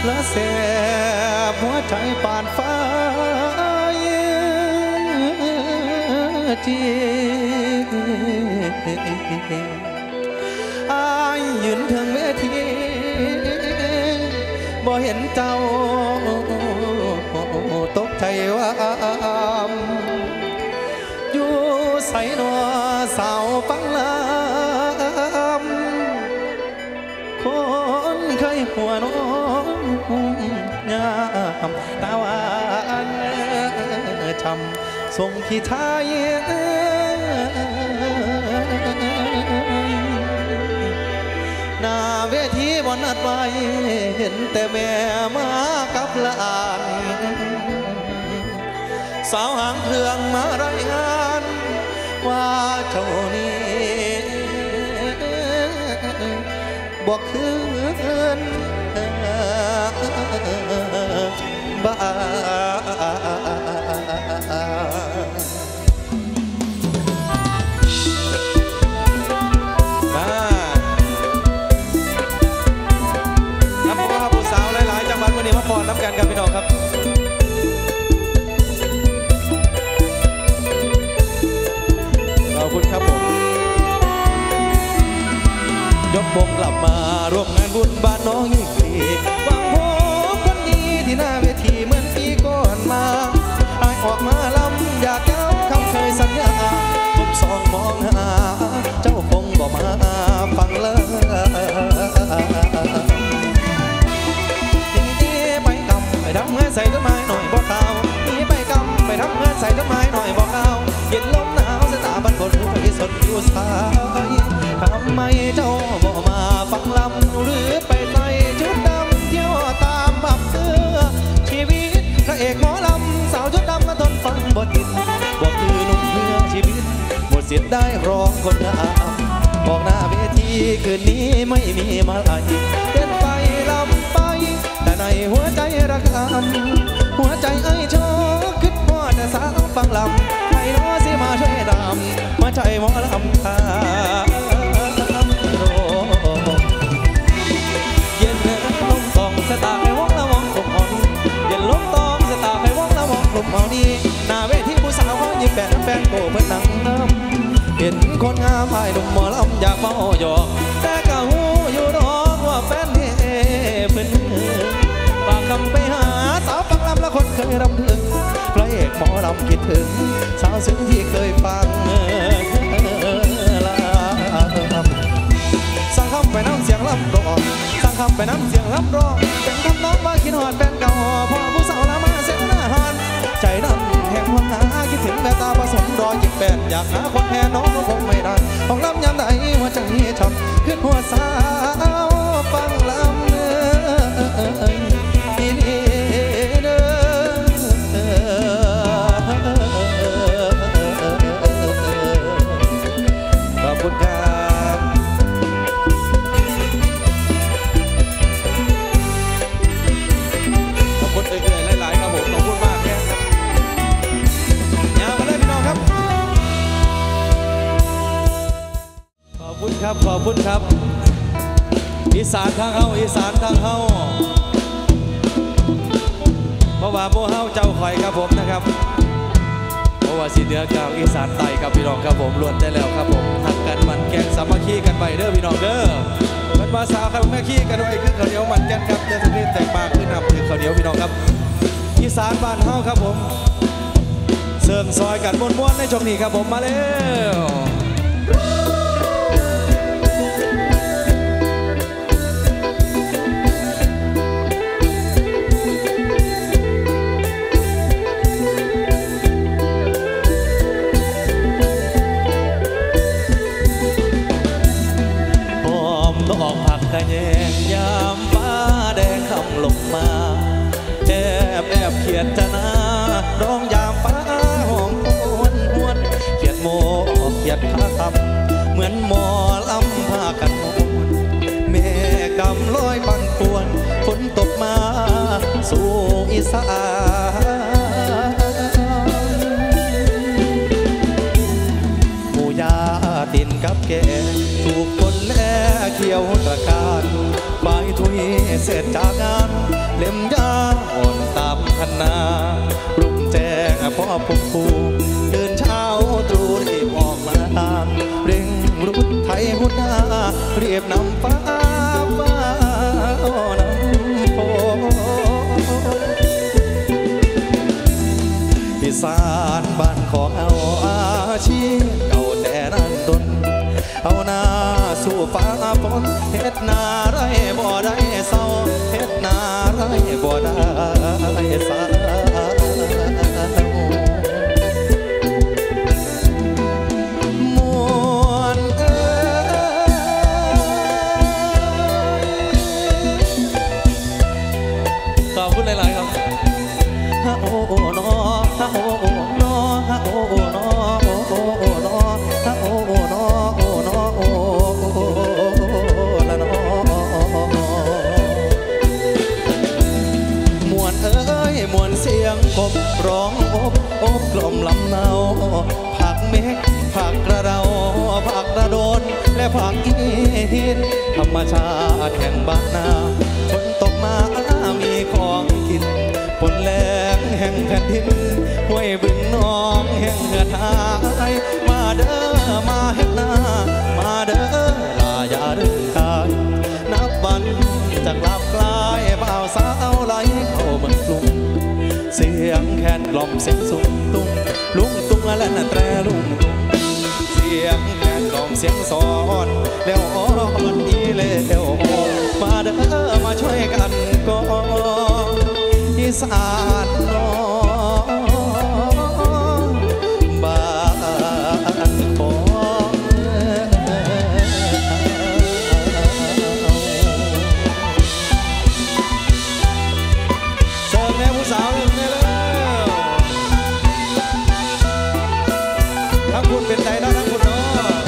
และแสบหัวใจปานฟ้าจีอายยืนถึงเวทีบ่เห็นเจ้าตกใจว่าอยู่ใส่หนอสาวฟังลำคนเคยหัวน้องงามตาหวานช้ำส่งพี่ชายหน้าเวทีบ่นัดไว้เห็นแต่แม่มากับหลานสาวหางเครื่องมารายงานว่าเจ้านี้บอกคืนบ้าวันนี้มาฟอนน้ำกันครับพี่น้องครับขอบคุณครับผมยกวงกลับมาร่วมงานบุญบ้านน้องอีกทีหวังพบคนดีที่หน้าเวทีเหมือนปีก่อนมาอายออกมาลำอยากย้ำคำเคยสัญญาผมส่องมองหาเจ้าคงบอกมาฟังเลยไปทำเงินใส่ต้นไม้หน่อยบอกข่าวหนีไปกำไปทำเงินใส่ต้นไม้หน่อยบอกข่าวเย็นลมหนาวสตาบันคนไปสนอยู่สายทำไมเจ้าบอกมาฟังลำหรือไปใส่ชุดดำเที่ยวตามผับเสื้อชีวิตพระเอกหมอลำสาวชุดดำมาทนฟังบทติดบอกคือหนุ่มเพื่อชีวิตหมดสิทธิ์ได้ร้องคนงามบอกหน้าเวทีคืนนี้ไม่มีมาลัยเต้นไปลำไปแต่ในหัวใจระกำหัวใจไอ้โชคคิดว่าจะสาวฟังลำให้น้อสิมาช่วยดำหัวใจหมอลำตาเย็นลมตองสตาให้วงละวงกลุ่มเอาดีเย็นลมตองสตาให้วงละวงกลุ่มเอาดีหน้าเวทีผู้สาวเขายิ้มแฟนโก้เพื่อนนั่งน้ำเห็นคนงามไอ้หนุ่มหมอลำอยากเมาหยอกแต่ก็หูอยู่ดอกว่าแฟนเฮ่เพื่อนฝากคำไปหาสาวฟังลำและคนเคยรำถึงพระเอกหมอลำคิดถึงสาวซึ้งที่เคยฟังสั่งคำไปน้ำเสียงลำร้องสั่งคำไปน้ำเสียงลำร้องเป็นคำน้องว่าคิดหอดแฟนเก่าพอผู้สาวละมาเสียงหน้าหันใจดำแห่งหัวหาคิดถึงแต่ตาผสมรอยยิ้มแปดอยากหาคนแทนน้องคงไม่ได้ของลำยามใดหัวใจช้ำขึ้นหัวสาวฟังลำขอบคุณครับขอบคุณเอื่อยๆหลายๆครับผมขอบคุณมากแค่ยาวมาเลยพี่น้องครับขอบคุณครับขอบคุณครับอีสานทางเฮาอีสานทางเฮาเพราะว่าโมเฮาเจ้าข่อยครับผมนะครับเพราะว่าสิเหนือกลางอีสานใต้ครับพี่น้องครับผมล้วนได้แล้วครับผมหักกันมันแกงสามัคคีกันไปเด้อพี่น้องเด้อมันมาสาวครับแม่ขี้กันไว้คือข้าวเหนียวมันแกงครับจะถึงแตกปากขึ้นนำคือข้าวเหนียวพี่น้องครับอีสานบ้านเฮาครับผมเสริมซอยกันม้วนๆในช่วงนี้ครับผมมาแล้วดอกผักกระแยงยามฟ้าแดงคำลงมาแอบเขียนจะนาร้องยามฟ้าห้องหวนเขียนโมเขียนผ้าคำเหมือนหมอลำผ้ากันมวนเมฆดำลอยปั่นป่วนฝนตกมาสู่อีสานหมู่ยาตินกับแกถูกคนแลเขียวตะการไปทุยเสร็จจากงานเล่มยาอ่อนตามคันนารุ่งแจ้งพ่อผมผูเดินเช้าตรู่รีบออกมาเร่งรุดไทยหุดหน้าเรียบนำฟ้าฟ้านำโพอีสานบ้านของเอาอาชีพเก่าแต่นั้นดนเอาหน้าสู่ฟ้าฝนเฮ็ดนาไรบ่ได้เศร้าเฮ็ดนาไรบ่ได้เศร้ามวนขอบคุณหลายๆครับฮะโอ้โอ้นอฮะโอ้โอ้นอฮะโอ้โอ้นอโอ้โอ้โอ้นอฮะโอ้โอ้นอโอ้นอโอ้ละนอมวนเอ้ยมวนเสียงกบร้องอบกล่อมลำเนาผักเมฆผักกระเดาผักกระโดนและผักอีหินธรรมชาติแห่งบ้านนาฝนตกมามีของกินฝนแรงแห่งแผ่นดินห้วยบึงน้องแห่งเหือดหายมาเด้อมาเฮ็ดนามาเด้อลาอย่าเดินทางนับวันจากลาบกลายเบาสาวไหลเข้าเมืองกรุงเสียงแคนกล่อมเสียงสุงตุ้งลุงตุ้งและนั่นแตรลุงตุ้งเสียงแคนกล่อมเสียงสอนแล้วอ่อนอีแล้วมาเด้อมาช่วยกันก่อนอีสานน้องบ้านของเสิร์ฟแม่ผู้สาวหนึ่งเนี่ยแล้วทั้งคุณเป็นใจแล้วทั้งคุณเนาะ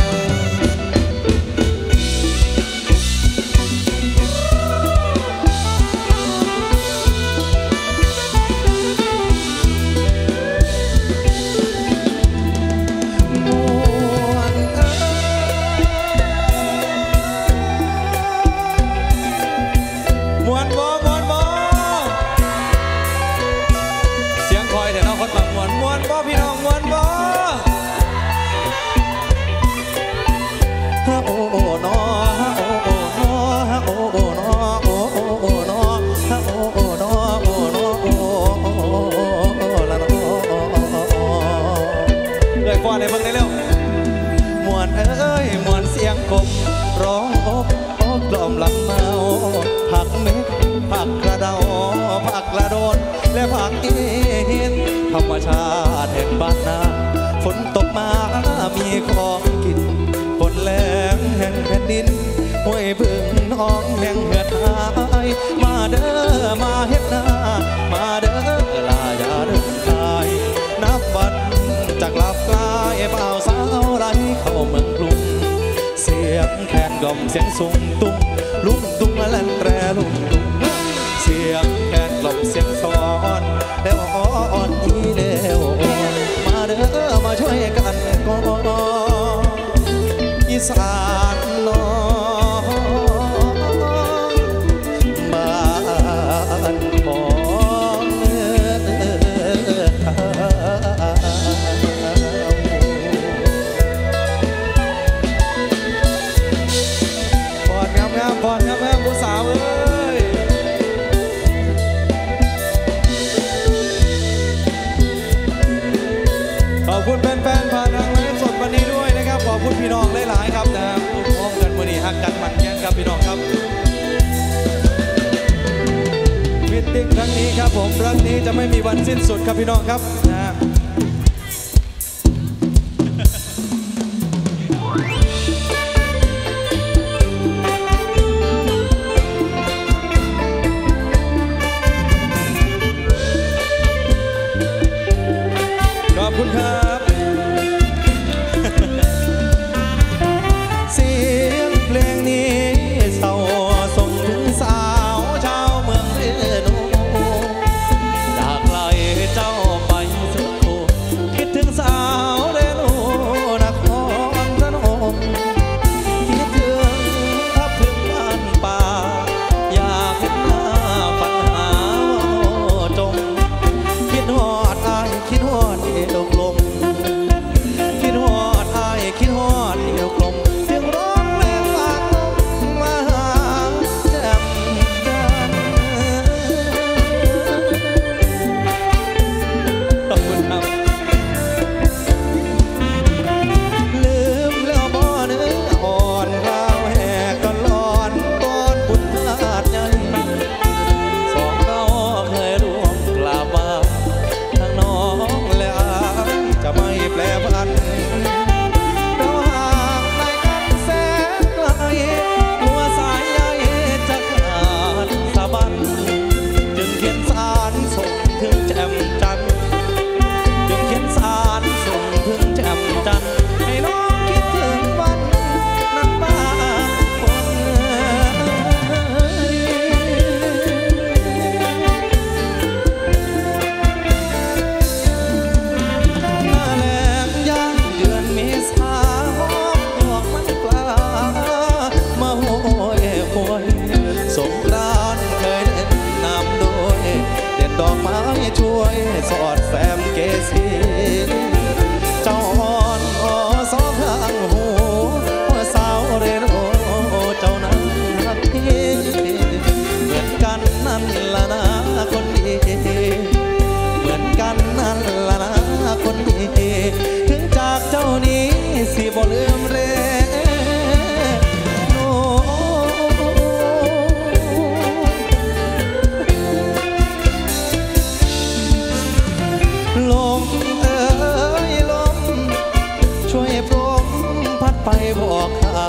ในเมืองได้เร็วมวนเอ้ยมวนเสียงกบร้องอบกล่อมลำเมาผักเม็ดผักกระเดาผักกระโดนและผักอีหินธรรมชาติแห่งบ้านนาฝนตกมามีของกินฝนแรงแห่งแผ่นดินห้วยบึงน้องแห่งเหือดหายมาเด้อมาเฮ็ดนามาเด้อลาอย่าเดินทางนับวันจากลาบกลายเบาสาวไหลเข้าเมืองกรุงเสียงแคนกล่อมเสียงสุงตุ้งลุงตุ้งและลั่นแตรลุงตุ้งเสียงแคนกล่อมเสียงสอนแล้วอ่อนอีแล้วมาเด้อมาช่วยกันก่อนอีสานน้องบ้านของก่อนครับแม่ผู้สาวเอ้ยขอบคุณแฟนๆผ่านทางไลฟ์สดวันนี้ด้วยนะครับขอบคุณพี่น้องหลายๆครับนะทุกพ้องกันวันนี้ฮักกันมันแย่งครับพี่น้องครับมิตติ้งครั้งนี้ครับผมรักนี้จะไม่มีวันสิ้นสุดครับพี่น้องครับนะขอบคุณครับเสียงเพลงนี้เศร้าส่งถึงสาวชาวเมืองเรนูจากไกลเจ้าไปสู่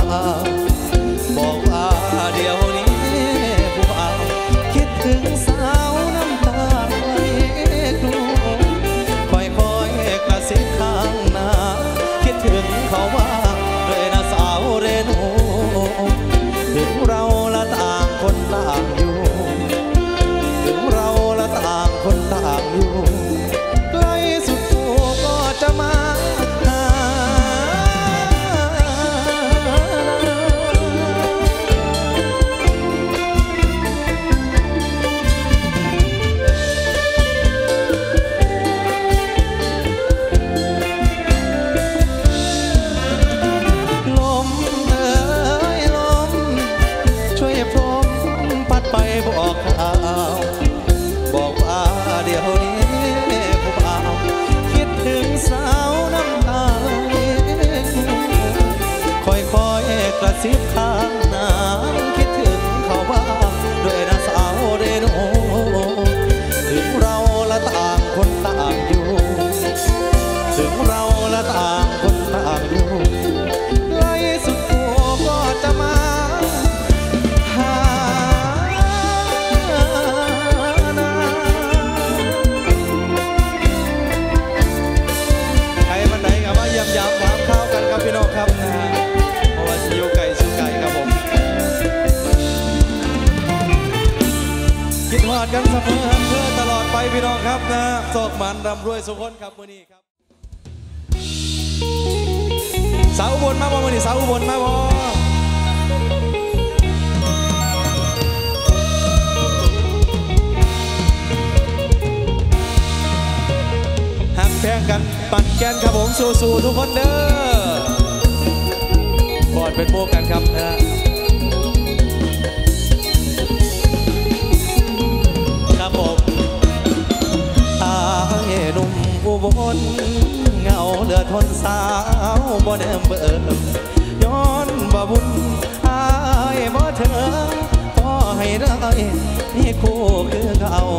บอกว่าเดี๋ยวนี้ผู้บ่าวคิดถึงสาวน้ำตาไหลกลัวค่อยๆกระซิบข้างหน้าคิดถึงเขาว่าด้วยนะสาวเรนูถึงเราละต่างคนต่างอยู่ถึงเราละต่างคนต่างอยู่ใกล้สุดตัวก็จะมาหาลมเอ่ยลมช่วยพรมพัดไปบอกข่าวบอกว่าเดี๋ยวนี้ผู้บ่าวคิดถึงสาวน้ำตาไหลค่อยๆกระซิบข้างหน้าคิดถึงเขาบ้างด้วยนะสาวเรนูถึงเราละต่างคนต่างอยู่ถึงเราละต่างคนต่างอยู่ใกล้สุดตัวก็จะมาหาใครมันไหนกับว่าย้ำถามข้าวกันครับพี่น้องครับนะเพราะว่าสิอยู่ไก่สู่ไก่ครับผมคิดฮอดกันเสมอเพื่อตลอดไปพี่น้องครับนะโศกมันร่ำรวยสุขคนครับมื้อนี้ครับสาวอุบลมาบ่มื้อนี้สาวอุบลมาบ่หักแพงกันปั่นแกนครับผมสู้ๆทุกคนเด้อกอดเป็นโบกันครับนะครับผมอายหนุ่มอุบลเงาเหลือทนสาวบ่เดิมเบิ่มย้อนบ่บุญอายบ่เถิงพอให้ได้นี่คู่คือเก่า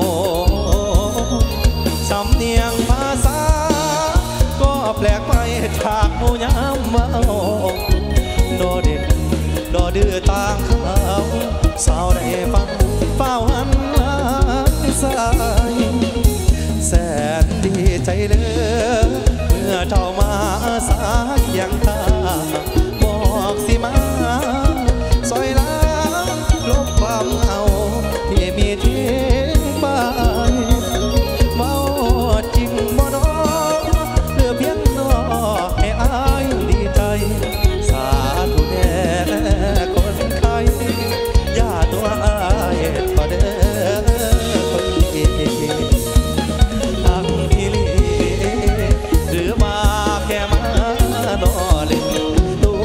สำเนียงภาษาก็แปลกไปจากหมู่ยามเมาดอเด็ดดอดื้อต่างเขาสาวได้ฟังเฝ้าหันหลังสายแสนดีใจเหลือเมื่อเจ้ามาสักอย่างข้าบอกสิมาซอยล้างลบความเอาที่มีทิ้งไปเมาจริงบ่น้อเหลือเพียงน้อให้อายดีใจสาธุแน่คนไข้อย่าตัวอายก็เด้อคนดีทั้งที่ลีหรือมาแค่มาหนอเล่นตัว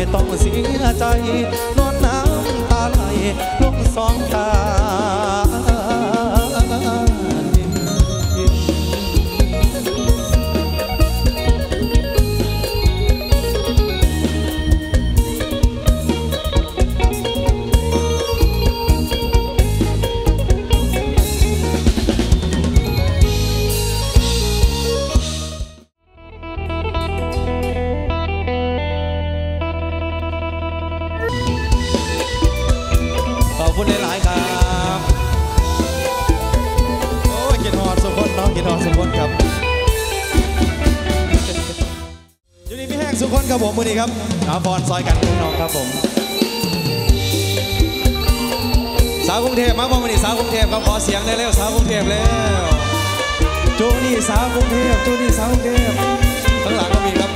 ต้องเสียใจนวลน้ำตาไหลลงสองตาขอบคุณหลายๆครับโอ้ยกินหอดสุขนน้องกินหอดสุขนครับอยู่นี่พี่แห้งสุขนครับผมมือนี้ครับอาฟอนซอยกันพี่น้องครับผมสาวกรุงเทพมาบอกมือนี้สาวกรุงเทพครับขอเสียงได้เร็วสาวกรุงเทพแล้วโจนี่สาวกรุงเทพโจนี่สาวกรุงเทพข้างหลังก็มีครับ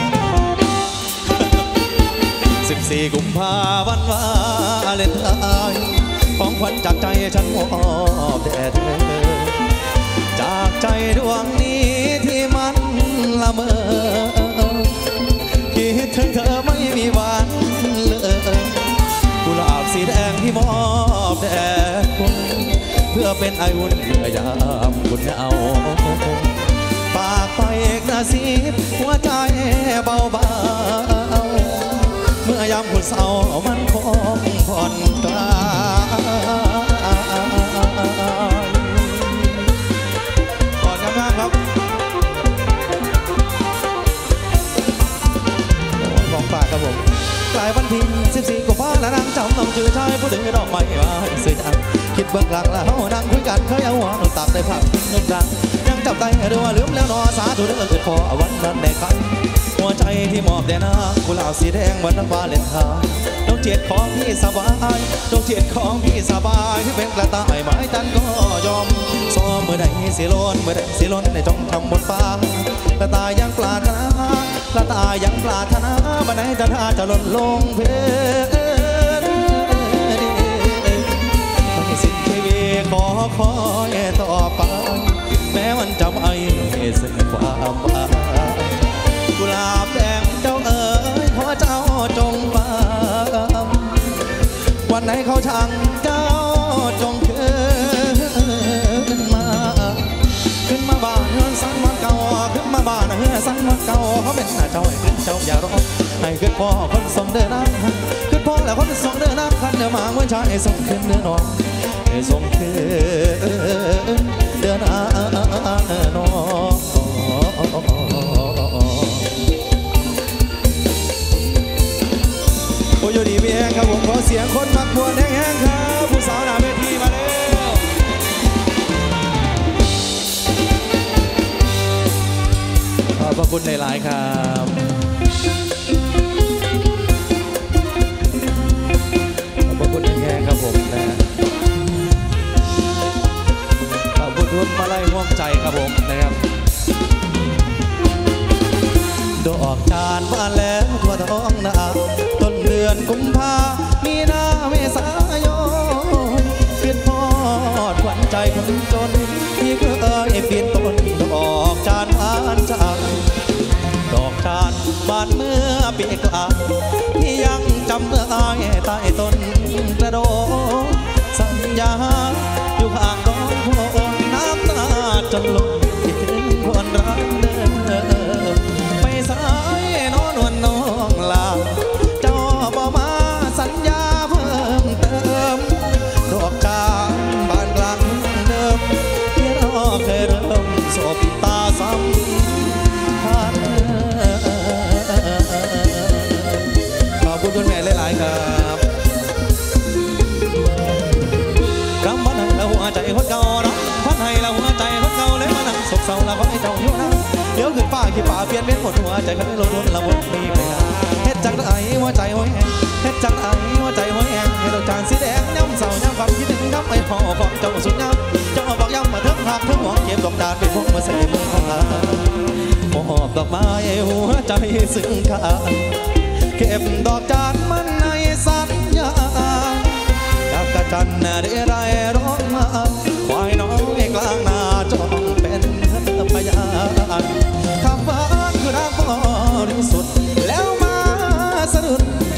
14 กุมภาพันธ์วาเลนไทน์ของขวัญจากใจฉันมอบแด่เธอจากใจดวงนี้ที่มันละเมอคิดถึงเธอไม่มีวันเลยกุหลาบสีแดงที่มอบแด่คุณเพื่อเป็นไออุ่นเมื่อยามคุณเอาปากไปเอกนาซีบหัวใจเบาเมื่อยามคุณเศร้ามันคงผ่อนคลายก่อนกันมากครับของฝากครับผมกลายวันที่14 กุมภาพันธ์และนางจำต้องชื่อชายผู้ถึงดอกไม้ว่าสื่อจังคิดเบื้องหลังแล้วนั่งคุยกันเคยเอาหัวหนุนตักได้พักนึกดังยังจับใจหรือว่าลืมแล้วนอสาธุเรื่องเกิดพอวันนั้นได้กันหัวใจที่มอบแด่นางกุหลาบสีแดงวันนั้นวาเลนไทน์ดวงจิตของพี่สบายดวงจิตของพี่สบายที่เป็นกระต่ายไม้ตันก็ยอมซ้อมเมื่อใดสิล้นเมื่อใดสิล้นในจงทำบนฟ้ากระต่ายยังปรารถนากระต่ายยังปรารถนาบันไดจะท่าจะหล่นลงเพลไม่สิ้นชีวิตขอคอยต่อไปแม้มันจะไม่สิ้นความหวังกุหลาบแดงเจ้าเอ๋ยขอเจ้าจงมาวันไหนเขาช่างเจ้าจงขึ้นมาบ้านเฮือนสันวันเก่าขึ้นมาบ้านเฮือนสันวันเก่าเขาเป็นเจ้าให้ขึ้นเจ้าอย่ารอให้ขึ้นพ่อคนส่งเดินน้ำขึ้นพ่อแล้วคนส่งเดินน้ำคันเดินมาเมื่อชายส่งขึ้นเดินนอนส่งขึ้นเดินนอนโอ้ยดีพี่แห้งครับผมขอเสียงคนมักบวนแห้งๆครับผู้สาวหน้าเวทีมาเลยขอบพระคุณหลายๆครับขอบพระคุณแห้งๆครับผมนะขอบคุณทุกมาไล่ร่วมใจครับผมนะครับดอกจานบานแล้วทั่วท้องนาต้นเดือนกุมภามีนาเมษายนเปลี่ยนพอดขวัญใจคนจนที่เคยเปลี่ยนต้นดอกจานบานจากดอกจานบานเมื่อปีกลางที่ยังจำเมื่ออายใต้ต้นกระโดดสัญญาอยู่ข้างกองโพน้ำตาจนลงคิดถึงคนรักเดิมไปสายนอนวันน้องลาเจ้าบอกมาสัญญาเพิ่มเติมดอกจานบานกลางเดิมที่เราเคยเริ่มสบตาซ้ำผ่านขอบคุณคุณแม่หลายๆครับรำพันให้เราหัวใจคนเก่าเนาะพันให้เราหัวใจคนเก่าเลยมานั่งศกเศร้าเราขอให้เจ้าอยู่นะเดี๋ยวขึ้นฟ้าขี้ป่าเปลี่ยนเป็นหมดหัวใจคันล้นละวนมีไปนะเฮ็ดจังไอ้หัวใจหัวแห้งเฮ็ดจังไอ้หัวใจหัวแห้งให้ดอกจานสีแดงย้ำเศร้าย้ำความคิดถึงย้ำไอ้พ่อของเจ้าสุดย้ำเจ้าบอกย้ำมาทั้งหักทั้งหวงเก็บดอกดานเป็นพวกมาใส่มือของเรามอบดอกไม้หัวใจซึ้งค่าเก็บดอกจานมันในสัญญาจากกระจันได้ไรร้องมาควายน้อยกลางนาจองเป็นพยานคำหวานคือรักบริสุทธิ์แล้วมาสะดุด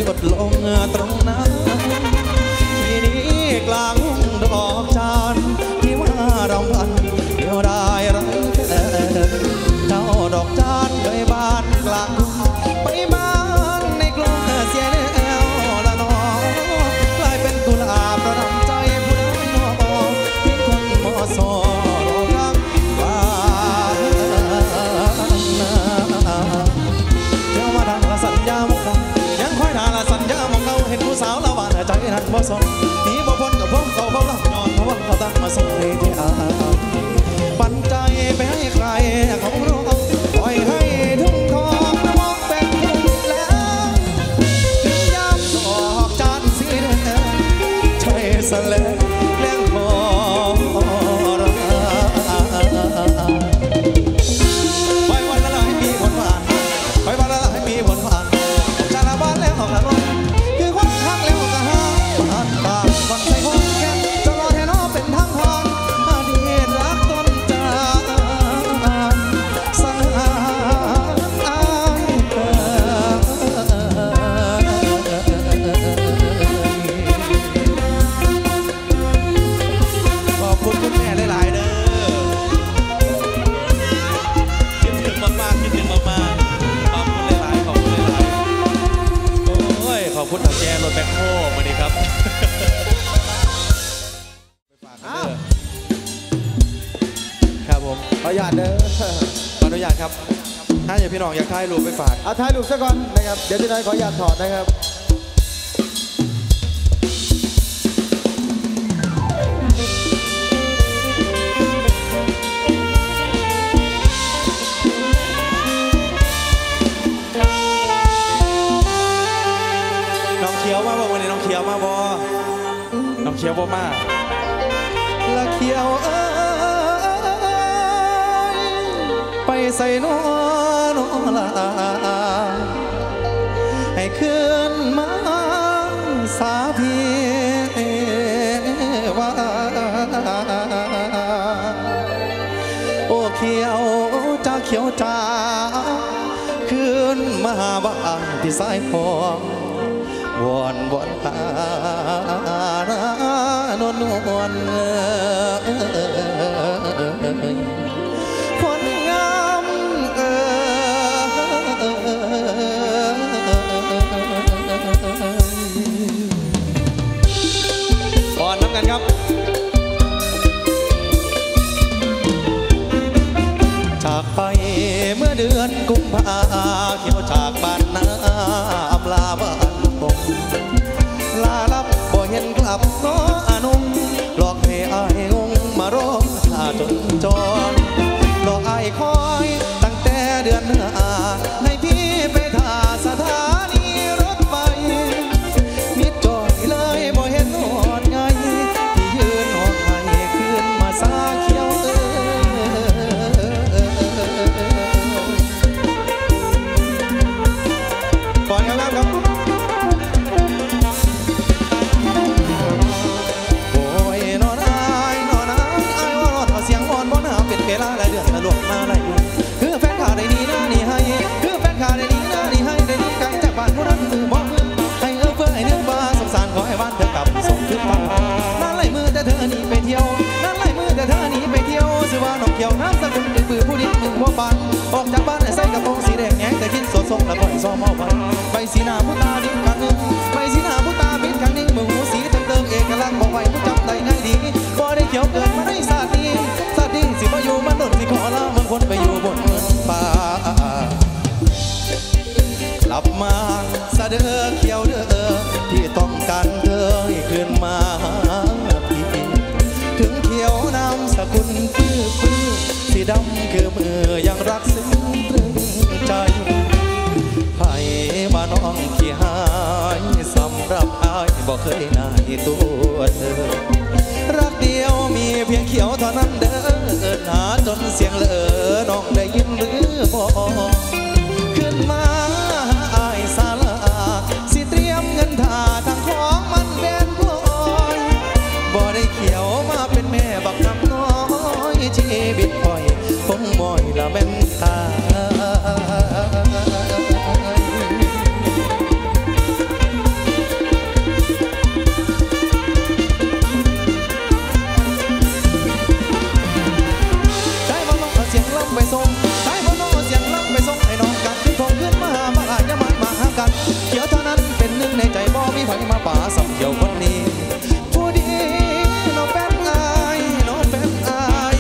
ออนุญาตเด้อขออนุญาตครับถ้าอย่างพี่น้องอยากถ่ายรูปไปฝากเอาถ่ายรูปซะก่อนนะครับเดี๋ยวจะได้ขออนุญาตถอดนะครับน้องเขียวมาบ่วันนี้น้องเขียวมาบ่น้องเขียวบ่มาละเขียวไปใส่นอนลาให้คืนมาสาพีว่าโอ้เขียวจ้าเขียวจ้าคืนมาบ้านที่สายพองวอนหานวลคนงามก่อนน้ำกันครับจากไปเมื่อเดือนกุมภาเขียวจากบ้านนาอำลาบ้านผมลาลับบ่เห็นกลับน้ออานุ่มหลอกให้อายงงมาร้องท่าจนจรหลอกอายคอยตั้งแต่เดือนให้พี่ไปท่าสถานีรถไฟมิดจอยเลยบ่เห็นหอดไงที่ยืนหอดไห้คืนมาซาเขียวก่อนครับครับเวลาหลายเดือนตลกมาหลายเดือนคือแฟนข่าวได้ดีนะนี่ให้คือแฟนข่าวได้ดีนะนี่ให้ได้ดีไกลจากบ้านผู้นั้นมือบอกมือให้เพื่อให้นึกว่าสงสารขอให้บ้านเธอกลับส่งขึ้นมานั่นไหลมือแต่เธอหนีไปเที่ยวนั่นไหลมือแต่เธอหนีไปเที่ยวสิว่าน้องเกี่ยวน้ำสกุลเป็นปืนผู้ดิ้นมือว่าบานออกจากบ้านใส่กระโปรงสีแดงแง่แต่คิดสดทรงแล้วก็ซ้อมเอาไว้ใบสีหน้าผู้ตาดิ้นครั้งหนึ่งใบสีหน้าผู้ตาบิดครั้งหนึ่งมือหูสีเติมเอกลักษณ์บอกไว้ผู้จำได้ง่ายดีบ่ได้เขียวเกิดมาในศาสตร์นี้สิมาอยู่มันโดนสิขอลามันคนไปอยู่บนป่ากลับมาสะเด้อเขียวเด้อที่ต้องการเธอให้คืนมาพี่ถึงเขียวน้ำสกุลปื้อสีดำคือมือยังรักซึ้งตรึงใจไผ่มาน้องขี้หายสำหรับอายบอกเคยนายตัวเธอรักเดียวมีเพียงเขียวเท่านั้นเด้อหาจนเสียงเลอน้องได้ยินหรือบ่ขึ้นมาอายสาลาสิเตรียมเงินท่าทางของมันแบนพลอยบ่ได้เขียวมาเป็นแม่บักคำน้อยชีวิตปล่อยคงมอยละแม่นตาไปส่งใช้พน้องเสียงล้ำไปส่งให้น้องกันขึ้นทงขึ้นมาบ้านอย่ามันมาหากันเขียวเท่านั้นเป็นหนึ่งในใจบ่มีไผมาป่าสับเกี่ยวคนนี้ผู้ดีน้องแป้นอายน้องแป้นอาย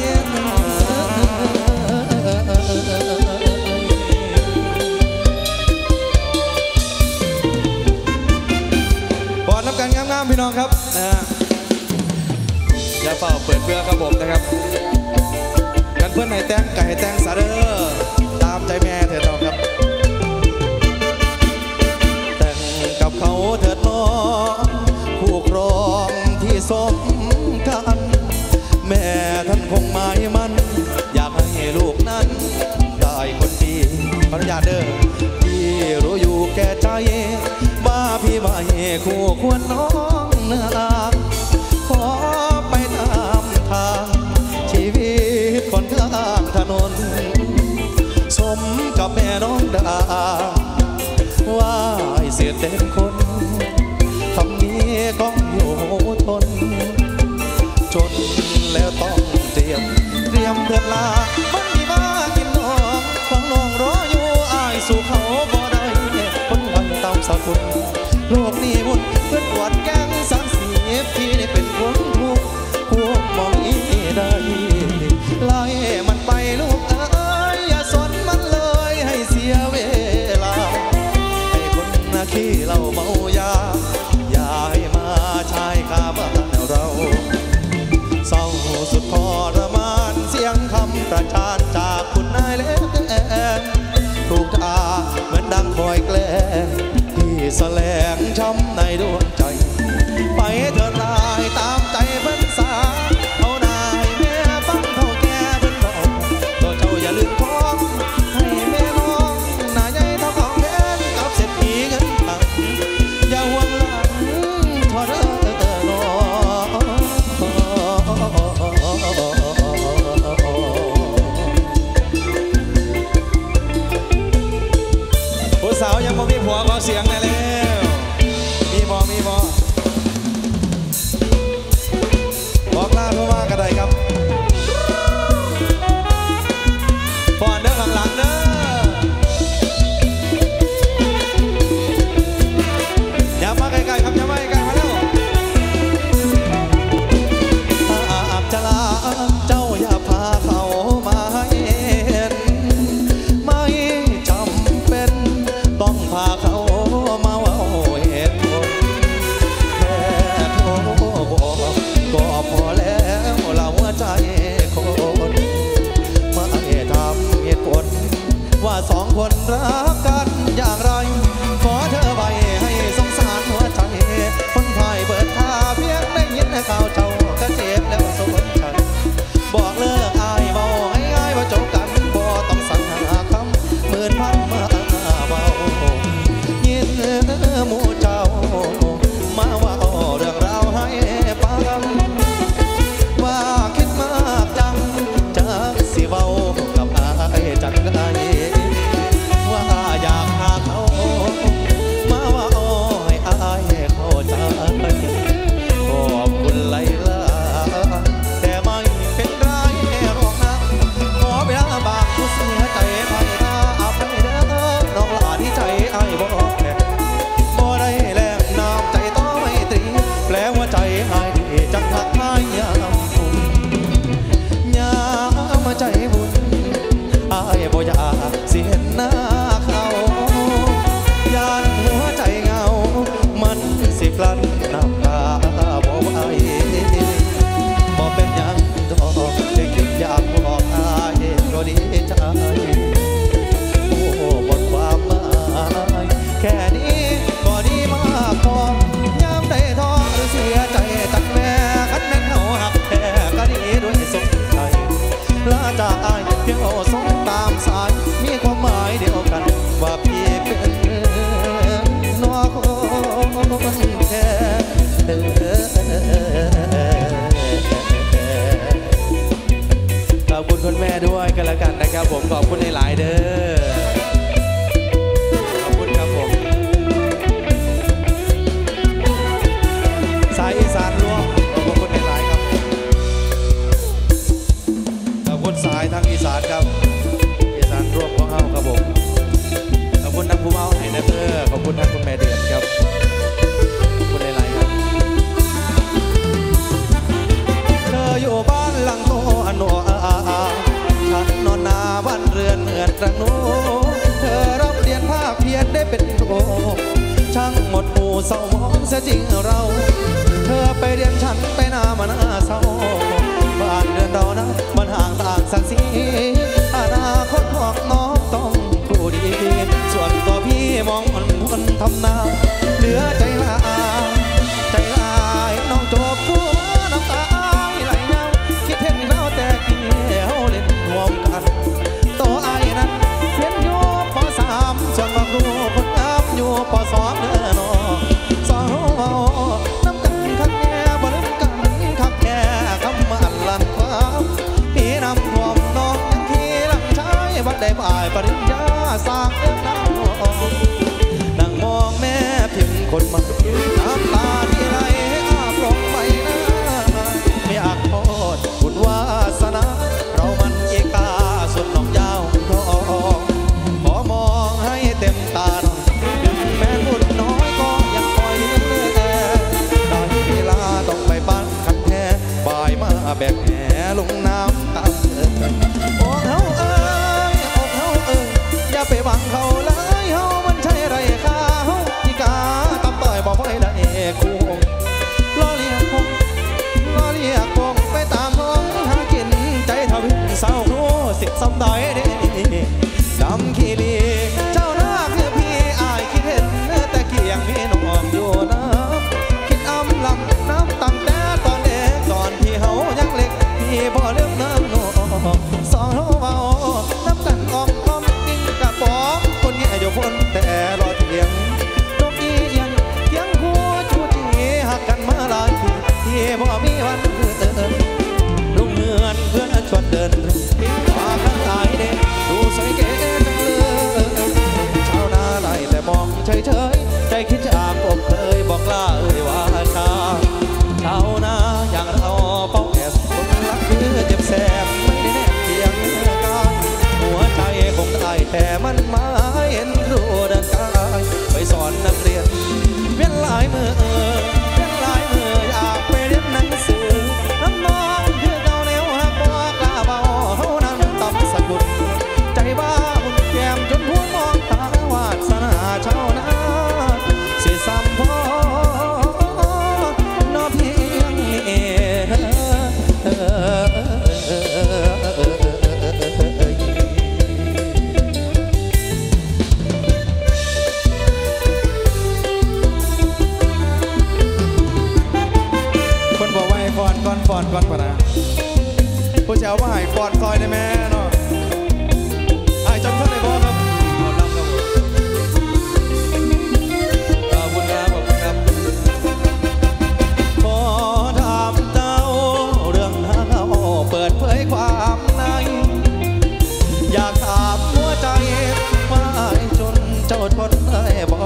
บอดรับกันงามๆพี่น้องครับอย่าเป่าเปิดเพื่อครับผมนะครับกันเพื่อนให้แตงไก่ให้แตงสาเด้อตามใจแม่เถิดน้องครับแต่งกับเขาเถิดน้องผู้ครองที่สมกันแม่ท่านคงหมายมันอยากให้ลูกนั้นได้คนดีขออนุญาตเด้อพี่รู้อยู่แก่ใจบ้าพี่ไม่คู่ควรน้องนาขอไปตามทางชีวิตคนข้างถนนสมกับแม่น้องดาว่าเสียเต็มคนคำนี้ก็อยู่ทนจนแล้วต้องเตรียมเถิดลามันมีมากินน้องฟังน้องรออยู่อายสู่เขาบ่ได้คนวันตามสกุลโลกนี้วุ่นเพื่อนปวดแก้งสังสีพี่ได้เป็นคนทุกข์พวกมองอีได้ไล่มันไปลูประจานจากคุณนายเล็กถูกทาเหมือนดังคอยแกล้งที่แสลงช้ำในดวงใจไปเถิดนายตามใจเพิ่นสาเอานายแม่ฟังเท่าแก่เพิ่นบอกตัวเจ้าอย่าลืมพ้องให้แม่น้องหน้าใหญ่เท่าของแทนกับเศรษฐีเงินตังอย่าห่วงหลังทอดรอผู้สาวยังบ่มีผัวก็เสียงได้แล้วมีบ่บอกลาเพื่อว่ากันได้ครับฟอนเด้อหลังๆเด้ออย่ามาใกล้ๆครับอย่ามาใกล้ๆมาแล้วอาบจะลาเจ้าอย่าพาเขามาเห็นไม่จำเป็นต้องพาเขามาเว้าเหตุผลแค่โทรบอกก็พอแล้วเราหัวใจคนไม่ทำเหตุผลว่าสองคนรักกันอย่างไรขอเธอไว้ให้สงสารหัวใจคนไทยเปิดทาเพียงได้ยินข่าวเจ้าก็เจ็บแล้วสนใจบอกเลิกอายเบาง่ายๆว่าจบกันบ่ต้องสั่งหาคำหมื่นพันมาเบายินหมู่เจ้ามาว่าเรื่องราวให้ฟังว่าคิดมากจังจากสิเบากับอายจังไงว่าอยากหาเขามาว่าให้อายเข้าใจขอบคุณไลลาแต่ไม่เป็นไรหรอกนะขอเวลาบางผู้เสียใจให้ตาอับให้เด้อน้องหลานที่ใจไอ้บอกแค่บ่ได้แลกน้ำใจต่อไม่ตรีแปลว่าใจไอ้ดีจังหักให้ยามบุญยามใจบุญไอ้บ่อยากสิเห็นหน้าเขายานหัวใจเงามันสิกลั้นน้ำตาบ่ไหวบ่เป็นหยังดอกได้คิดอยากบอกอายก็ดีใจโอ้หมดความหมายแค่นี้ก็ดีมากพอยามได้ท้อหรือเสียใจตัดแม่คันแม่นเฮาหักแท้ก็ดีด้วยสงใจลาจากอายเพียงเอาส่งตามสายมีความหมายเดียวกันว่าพี่เป็นน้องคนแค่ขอบคุณคุณแม่ด้วยกันแล้วกันนะครับผมขอบคุณหลายๆเด้อขอบคุณครับผมสายอีสานรวมขอบคุณหลายๆครับขอบคุณสายทางอีสานครับอีสานรวมของเฮาครับผมขอบคุณทางผู้เมาให้นะเด้อขอบคุณทางคุณแม่เดือนครับขอบคุณหลายๆครับเธออยู่บ้านหลังโตอันโนฉันนอนนาบ้านเรือนเหมือนรังโนเธอรับเรียนภาคเพียรได้เป็นโตช่างหมดหมู่เศร้ามองเสียจริงเราเธอไปเรียนฉันไปหน้ามาหน้าเศร้าบ้านเรือนเรานะมันห่างต่างสักสีอนาคตของน้องต้องผู้ดีส่วนตัวพี่มองมันทำนาเหลือใจลายน้องจบทั่วน้ำตาไหลเงาคิดเห็นเราแต่เกี่ยวเล่นรวมกันตัวไอ้นั้นเรียนอยู่ป.3ส่วนบางครูคนงามอยู่ป.2เด้อน้องสองน้ำกันคักแก่บ่ลืมกันคักแก่คำมันลั่นความพี่นำท่วมน้องยังที่หลังชายบัดได้บ่ายปริญญาสร้างเรื่องน้ำนั่งมองแม่พิมพ์คนมาน้ำตาที่ไหลอาบลงไปนะไม่อยากโทษบุญวาสนาเรามันเอกาส่วนน้องยาวทองขอมองให้เต็มตาหน่อยถึงแม้บุญน้อยก็ยังคอยเลี้ยงได้เวลาต้องไปบ้านคันแท้บ่ายมาแบกแหลงน้ำตาโอ้เฮาเอ้ยอย่าไปบังเขาเลยเฮามันใช่ไรข้าเฮาที่กาตับต่อยบอกให้ได้คู่ผิดซ้ำใดเด้ดำขี้ลีเจ้าหน้าคือพี่อายคิดเห็นแต่เกียงมีน้องอยู่นะคิดอำลำน้ำตั้งแต่ตอนเด็กก่อนที่เฮายังเล็กพี่บ่เลือกน้ำนองสองเฮาเบาน้ำกันออมกิ้งกะป๋องคนแย่อยู่พ้นแต่รอเถียงนกอีเอียงเถียงหัวจูจีหักกันมาหลายปีที่บ่มีวันเดินลุงเงินเพื่อนชวนเดินว่ากันหลายเด็กดูสวยเก๋จังเลยชาวนาไล่แต่มองเฉยใจคิดจากอกเคยบอกลาว่าชาชาวนาอย่างเราเป้าแอบคนรักคือเจ็บแสบไม่ได้แนบเพียงกายหัวใจคงได้แต่มันมาเห็นรู้เดินกายไปสอนนักเรียนเวียนหลายมืออยากไปเรียนหนังสือน้ำนองคือเก่าแนวหักบอกกล้าเบาเฮานั้นต่ำสะกุดใจบ้าบุญแก้มจนหัวมองตาวาสนาชาวนาสิซ้ำพอนอเพียงนี้คนบอกว่าให้ฟอนก่อนปะนะผู้เจ้าว่าให้ฟอนซอยได้ไหมเนาะไอ้จำท่านได้บอกครับขอบรับครับขอบคุณครับขอถามเจ้าเรื่องเฮาเปิดเผยความในอยากถามหัวใจว่าจนเจ้าทนได้บ่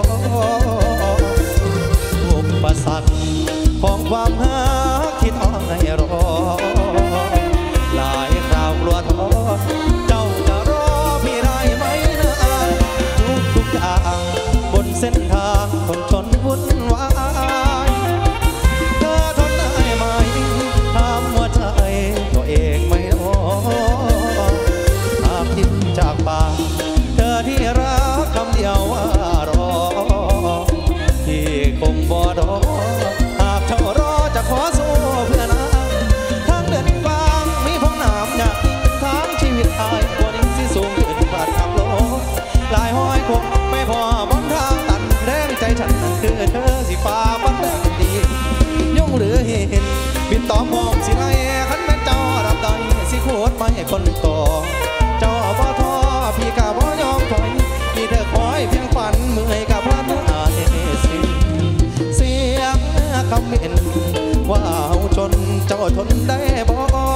อุปสรรคของความหาคิดอ้อยรอหลายคราวกลัวท้อเจ้าจะรอพี่ได้ไหมนะทุกอย่างบนเส้นทางคนชนวุ่นวายเธอทนได้ไหมถามหัวใจตัวเองไม่รอหากยิ้มจากปากเธอที่รักคำเดียวว่ารอที่คงบ่รอหากเจ้ารอจะขอสู้เพื่อนาทางเดินบางมีพงน้ำอยากทางชีวิตอายกว่านี้สิสูงขึ้นผ่านขับโลหลายห้อยคงไม่พอบนทางตันแรงใจฉันคือเธอสิฟ้าบันแดงดียุ่งหรือเห็นบินต่อมองสิไล่ขันแม่เจ้ารับได้สิโคตรไม่คนต่อเจ้าบ่ท้อพี่กะบ่ยอมถอยมีเธอคอยเพียงฝันเมื่อยกับพระนาเสียงคำเห็นว่าเฮาจนเจ้าทนได้บ่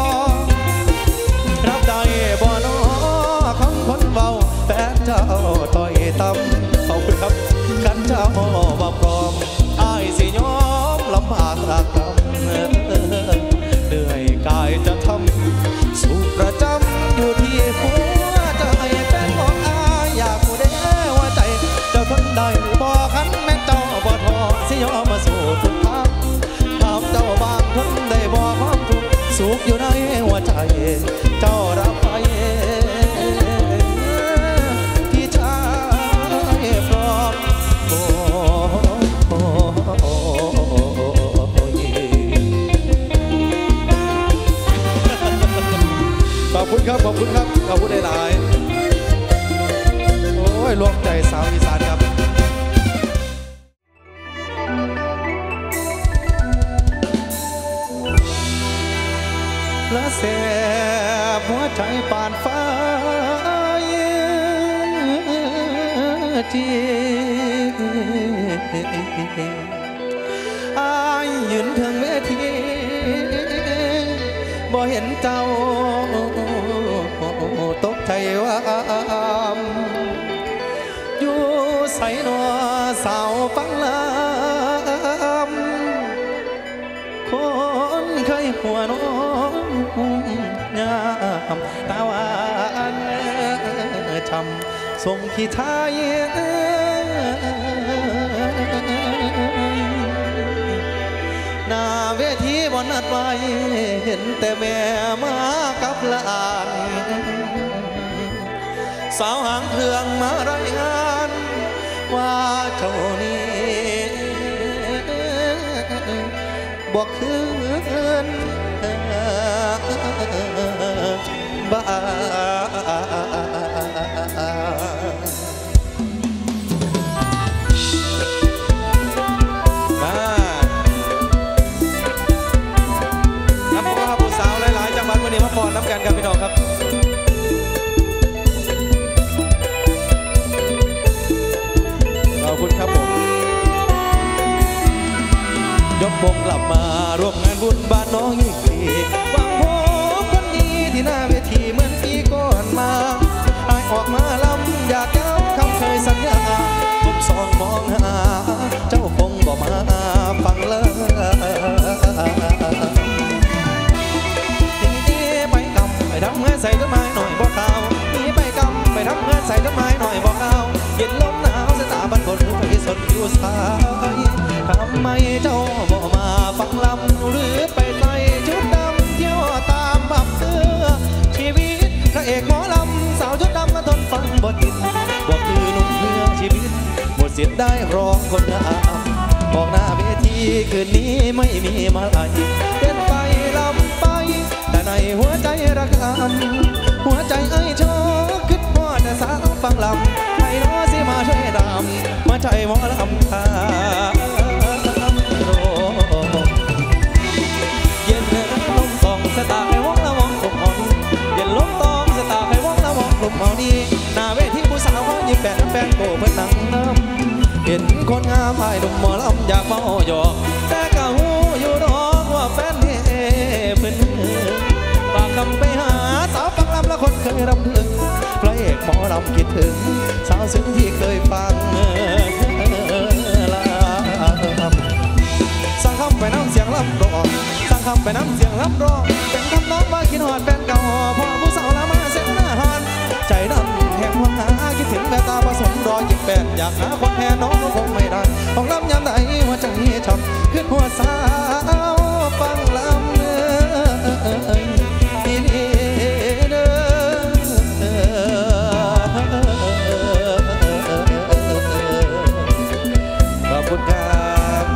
รับได้บ่นอคำคนเบาแต่เจ้าต่อยต่ำเขาครับกันเจ้าบ่พร้อมอ้ายสิยอมลำบากรักกำเหนื่อยกายจะทำสู้ประจำอยู่ที่หัวใจเป็นของอ้ายอยากผู้เด้ว่าใจเจ้าทนได้บ่คันแม่เจ้าบ่ท้อสิยอมมาสู้ทุกทางถามเจ้าบางทนได้บ่ความทุกข์สุขอยู่ในหัวใจเจ้ารับไปที่ใจพร้อมขอบคุณครับขอบคุณหลายโอ้ยรวมใจสาวอีสานครับและแสบหัวใจปานฟ้าที่อายยืนถึงเวทีบ่เห็นเจ้าตกใจว่าอยู่ใส่นอสาวฟังลำคนเคยหัวน้องงามตาหวานช้ำส่งพี่ชายหน้าเวทีบนนัดไว้เห็นแต่แม่มากับหลานสาวหางเครื่องมารายงานว่าเจ้านี้บอกคืนบ้านวงกลับมาร่วมงานบุญบ้านน้องยิ่งดีหวังพบคนดีที่หน้าเวทีเหมือนปีก่อนมาอายออกมาลำอยากย้ำคำเคยสัญญาผมสองมองหาเจ้าคงบอกมาฟังเลยไปกำไปทำเงินใส่ต้นไม้หน่อยบอกข่าวนี่ไปกำไปทำเงินใส่ต้นไม้หน่อยบอกข่าวเย็นลมหนาวสตาบันคนไปสนอยู่สายทำไมเจ้าบอกมาฟังลำหรือไปใส่ชุดดำเที่ยวตามผับเสื้อชีวิตพระเอกหมอลำสาวชุดดำมาทนฟังบทติดบอกคือหนุ่มเพื่อชีวิตหมดสิทธิ์ได้ร้องคนงามบอกหน้าเวทีคืนนี้ไม่มีมาลัยเต้นไปลำไปแต่ในหัวใจระกำหัวใจไอ้โชคคิดว่าแต่สาวฟังลำให้น้อสิมาช่วยดำมาใจหมอลำตาเย็นลมตองสตาร์ให้วงละวงกลมอ่อนเย็นลมตองสตาร์ให้วงละวงกลมอ่อนนี้หน้าเวทีผู้สาวเขายิ้มแฟนโกเพิ่นนั่งน้ำเห็นคนงามไอ้หนุ่มหมอลำอยากเมาหยอกแต่ก็หูอยู่ดอกว่าแฟนนี่เพิ่นฝากคำไปหาสาวฟังลำและคนเคยรำลึกพระเอกหมอลำคิดถึงสาวซึ้งที่เคยฟังสั่งคำไปน้ำเสียงลำร้องสั่งคำไปน้ำเสียงลำร้องเป็นคำน้องว่าคิดหอดแฟนเก่าพอผู้สาวละมาเสียงหน้าหันใจดำแห่งหัวหาคิดถึงแววตาผสมรอยยิ้มแปดอยากหาคนแทนน้องคงไม่ได้ของลำยามใดหัวใจช้ำขึ้นหัวสาวฟังลำอีลีเด้อขอบคุณครับ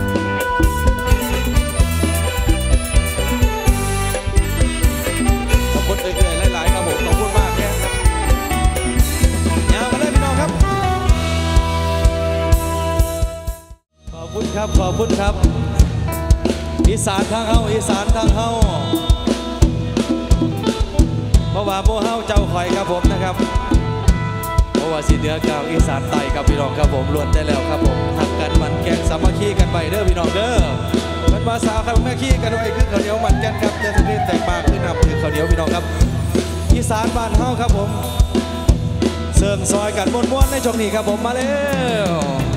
ขอบคุณเอื่อยๆหลายๆครับผมขอบคุณมากเนี่ยยาวมาเลยพี่น้องครับขอบคุณครับขอบคุณครับอีสานทางเฮาอีสานทางเฮาเพราะว่าพวกเฮาเจ้าคอยครับผมนะครับเพราะว่าสิเหนือกลางอีสานใต้ครับพี่น้องครับผมล้วนได้แล้วครับผมหักกันมันแกงสามัคคีกันไปเด้อพี่น้องเด้อมันภาษาครับแม่ขี้กันไว้คือข้าวเหนียวมันแกงครับจะสนิทแตกปากขึ้นนับถือข้าวเหนียวพี่น้องครับอีสานบ้านเฮาครับผมเสริมซอยกันม้วนๆในช่วงนี้ครับผมมาแล้ว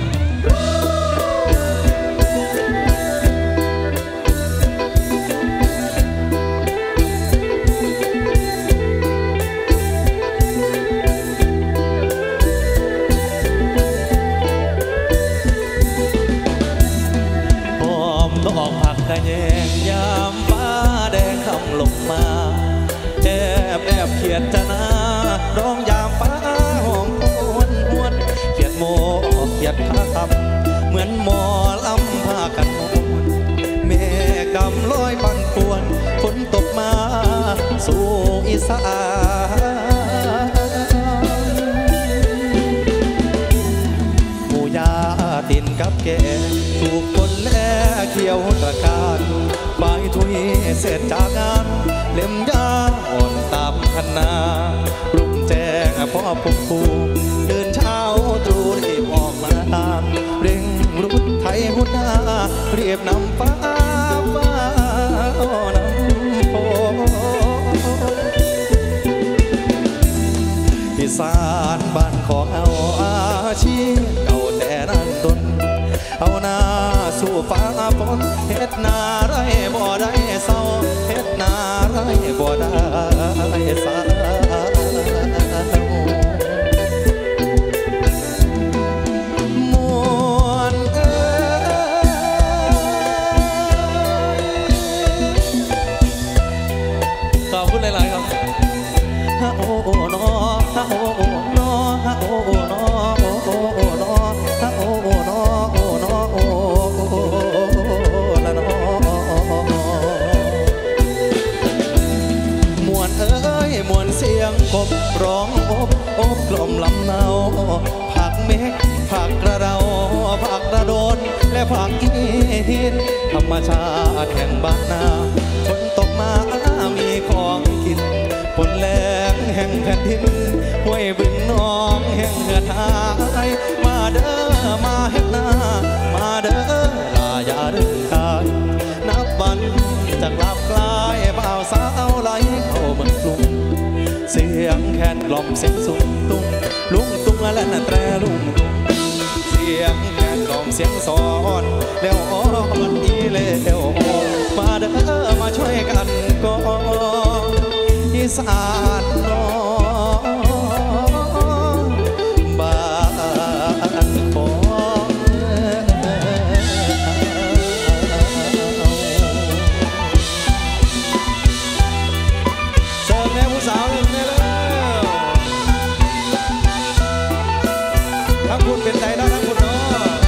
ดอกผักกระแยงยามฟ้าแดงคำลงมาแอบเขียนจะนาร้องยามฟ้าหอมหวนเขียดโมเขียดผ้าคำเหมือนหมอลำผ้ากันมวนแม่กำลอยปั่นป่วนฝนตกมาสู่อีสานหมู่ยาตินกับแกถูกคนแลเขียวตะการใบทุยเสร็จจากงานเล่มยาอ่อนตามคันนารุ่งแจ้งพ่อผมปูเดินเช้าตรู่รีบออกมาตามเร่งรุดไทยหุดหน้าเรียบนำฟ้าฟ้านำโพอีสานบ้านของเอาอาชีพเก่าแต่นั้นดนเอาหน้าสู่ฟ้าฝนเฮ็ดนาไรบ่ได้เศร้าเฮ็ดนาไรบ่ได้เศร้ามวนขอบคุณหลายๆครับฮะโอ้โอ้นอฮะโอ้โอ้นอฮะโอ้โอ้นอโอ้โอ้โอ้นอฮะโอ้โอ้นอโอ้นอโอ้ละนอมวนเอ้ยมวนเสียงกบร้องอบกล่อมลำเนาผักเมฆผักกระเดาผักกระโดนและผักอีหินธรรมชาติแห่งบ้านนาฝนตกมามีของกินฝนแรงแห่งแผ่นดินห้วยบึงน้องแห่งเหือดหายมาเด้อมาเฮ็ดนามาเด้อลาอย่าเดินกายสาวไหลเข้าเมืองกรุงเสียงแคนกล่อมเสียงสูงตุ้งลุงตุ้งและนั่นแตรลุงตุ้งเสียงแคนกล่อมเสียงสอนแล้วมันอีแล้วมาเด้อมาช่วยกันก่อนอีสานน้องบ้านของเสิร์ฟแนวผู้สาวหนึ่งแน่เลยทั้งคุณเป็นใจแล้วทั้งคุณเนาะ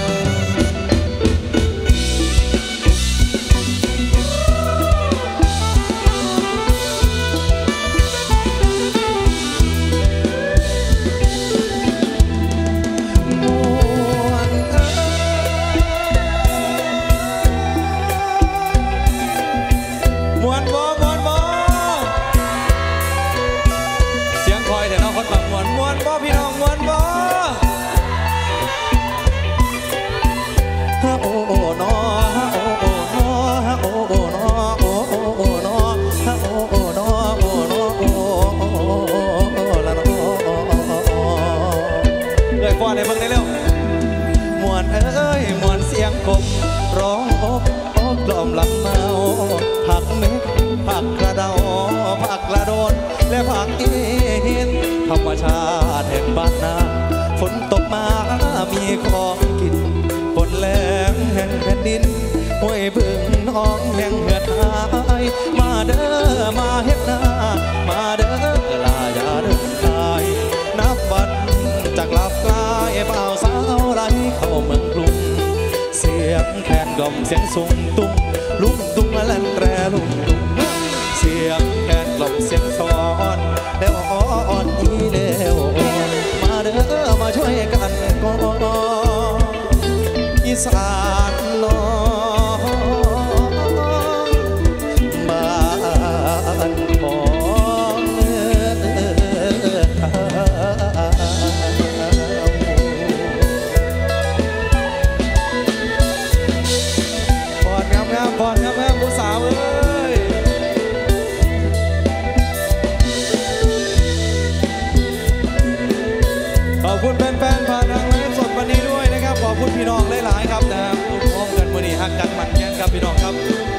ในเมืองได้เร็วมวนเอ้ยมวนเสียงกบร้องอบกล่อมลำเมาผักเม็ดผักกระเดาผักกระโดนและผักอีหินธรรมชาติแห่งบ้านนาฝนตกมามีของกินฝนแรงแห่งแผ่นดินห้วยบึงน้องแห่งเหือดหายมาเด้อมาเฮ็ดนามาเด้อลายาเดินทายนับวันจากลับกลายเปล่าสาวไหลเข้าเมืองกรุงเสียงแคนกล่อมเสียงสูงตุ้งลุงตุ้งและลั่นแตรลุงตุ้งเสียงแคนกล่อมเสียงสอนแล้วอ่อนอีแล้วมาเด้อมาช่วยกันก่อนอีสานน้องบ้านของก่อนครับผู้สาวเอ้ยขอบคุณแฟนๆผ่านทางไลฟ์สดวันนี้ด้วยนะครับขอบคุณพี่น้องหลายๆครับนะครับทุกพ้องกันวันนี้ฮักกันมันแย่งครับพี่น้องครับ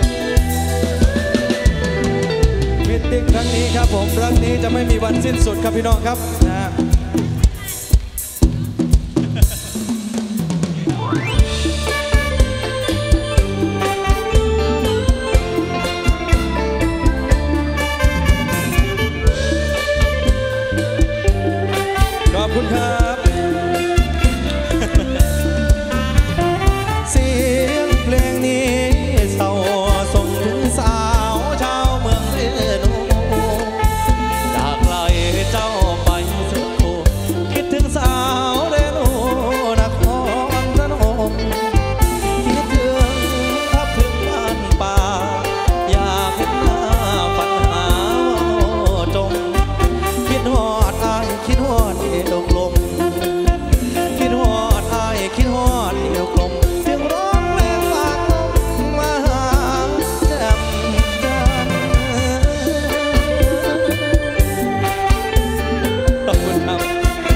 มิตติ้งครั้งนี้ครับผมครั้งนี้จะไม่มีวันสิ้นสุดครับพี่น้องครับนะขอบคุณครับเสียงเพลงนี้เศร้าส่งถึงสาวชาวเมืองเรนูจากไกลเจ้าไปสุดโทคิดถึงสาวเรนูนครพนมคิดถึงทับถึงบ้านป่าอยากเห็นหน้าปัญหาจงคิดฮอดอายคิดฮอดเอวกลมคิดฮอดอายคิดฮอดเอวกลมเสียงร้องเพลงฝากลมมาหาแจ่มจันทร์ขอบคุณครับ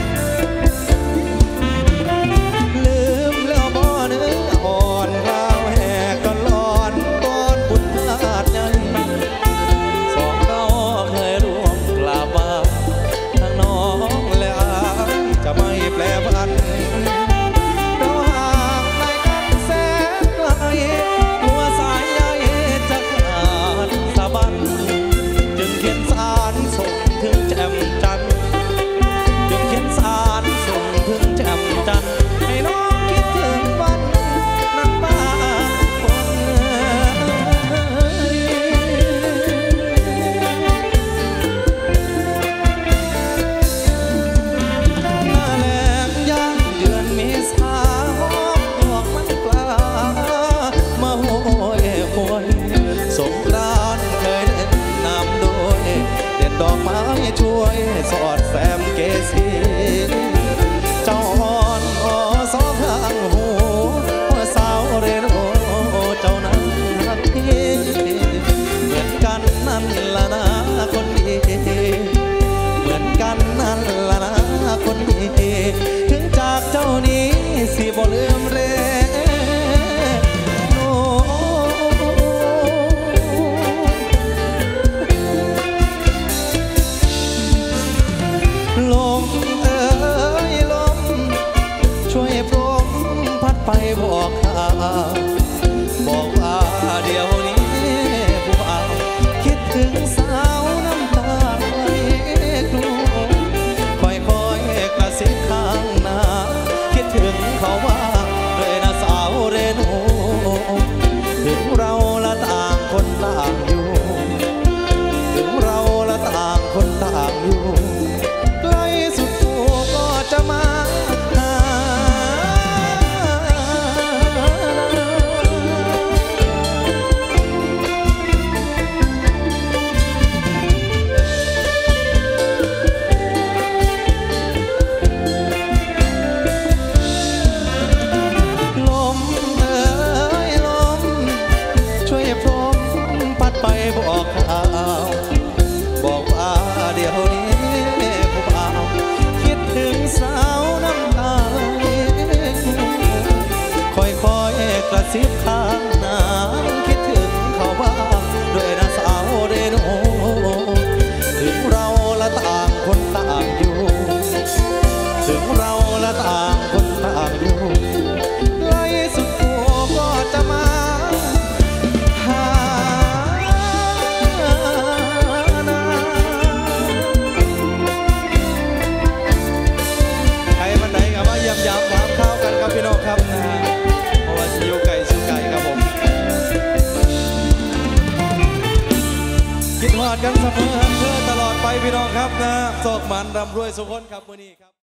ลืมแล้วบ่เนื้ออ่อนข้าวแหกก็ร้อนก้อนบุญพลาดใหญ่สองเราเคยร่วมกราบไหว้ทั้งน้องและอายจะไม่แปรผันเราห่างไกลกันแสนไกลกลัวสายใยจะขาดสะบั้นจึงเขียนสารส่งถึงแจ่มจันทร์จึงเขียนสารส่งถึงแจ่มจันทร์ให้น้องคิดถึงวันนั้นบ้างคนหน้าแล้งย่างเดือนเมษาหอมดอกมันกล้ามาโหยหวนสงกรานต์เคยเล่นน้ำโดยเด็ดดอกไม้ช่วยสอดแซมเกสีเจ้าอ่อนสองข้างหูสาวเรโนเจ้านั้นรักพี่เหมือนกันนั่นละนั้นละนะคนดีถึงจากเจ้านี้สิบ่ลืมเรโนลมเอ้ยลมช่วยโปรมพัดไปบอกข่าวบอกว่าเดี๋ยวนี้ผู้บ่าวคิดถึงสาวน้ำตาไหลกลัวค่อยๆกระซิบข้างหน้าคิดถึงเขาว่าด้วยนะสาวเรนูถึงเราละต่างคนต่างอยู่ถึงเราละต่างคนต่างอยู่ใกล้สุดตัวก็จะมาหาลมเอ้ยลมช่วยพรมพัดไปบอกข่าวบอกว่าเดี๋ยวนี้ผู้บ่าวคิดถึงสาวน้ำตาไหลค่อยๆกระซิบข้างหน้าคิดถึงเขาบ้างด้วยนะสาวเรโนถึงเราละต่างคนต่างอยู่ถึงเราละต่างคนต่างอยู่ใกล้สุดตัวก็จะมาหาใครมันไหนกับว่าย้ำถามข้าวกันครับพี่น้องครับนะเพราะว่าสิอยู่ไก่สู่ไก่ครับผมคิดฮอดกันเสมอเพื่อตลอดไปพี่น้องครับนะโศกมันร่ำรวยสุขคนครับมื้อนี้ครับ